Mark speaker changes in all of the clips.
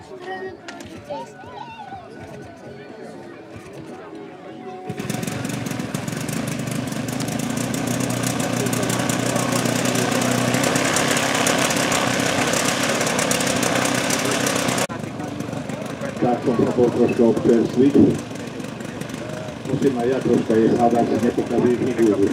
Speaker 1: strany proti tej stronie.
Speaker 2: Tak som sa bol troška občerstviť. Musím aj ja troška jesť, hádať, že nepokazí figúru.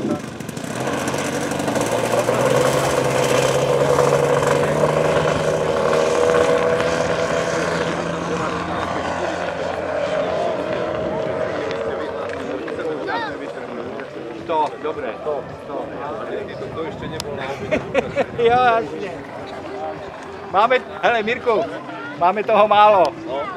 Speaker 3: Dobre, to. To ešte nebol na obede.
Speaker 4: Jasne. Máme, hele Mirku, máme toho málo.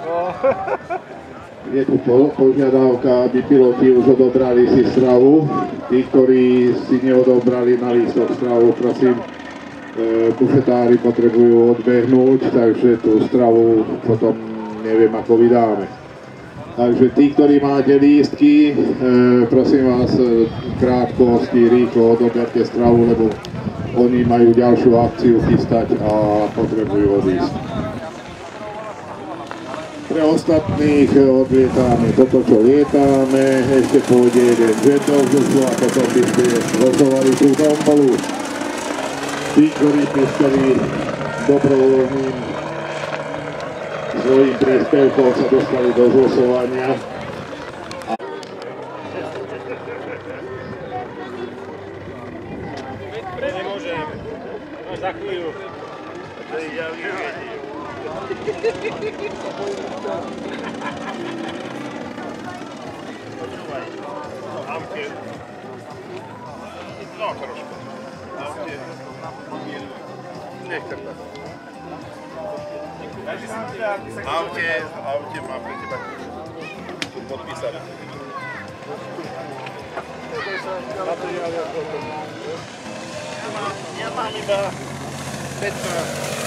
Speaker 2: Je tu požiadavka, aby piloti už odobrali si stravu. Tí, ktorí si neodobrali na lístok stravu, prosím, bufetári potrebujú odbehnúť, takže tú stravu potom neviem, ako vydáme. Takže tí, ktorí máte lístky, prosím vás, krátkosti, rýchlo odoberte stravu, lebo oni majú ďalšiu akciu chystať a potrebujú odísť. Pre ostatných odlietame toto, čo lietame, ešte pôjde jeden jet do vzduchu a potom by ste rozhovali tú tombolu. Tí, ktorí pískali dobrovoľným svojím príspevkom, sa dostali do zlosovania.
Speaker 3: Nemôžem. No za chvíľu. Počúvaj. Amke. No, trošku. Amke. Nech tak. Aute mám pre teba podpísané. Ja mám iba 15.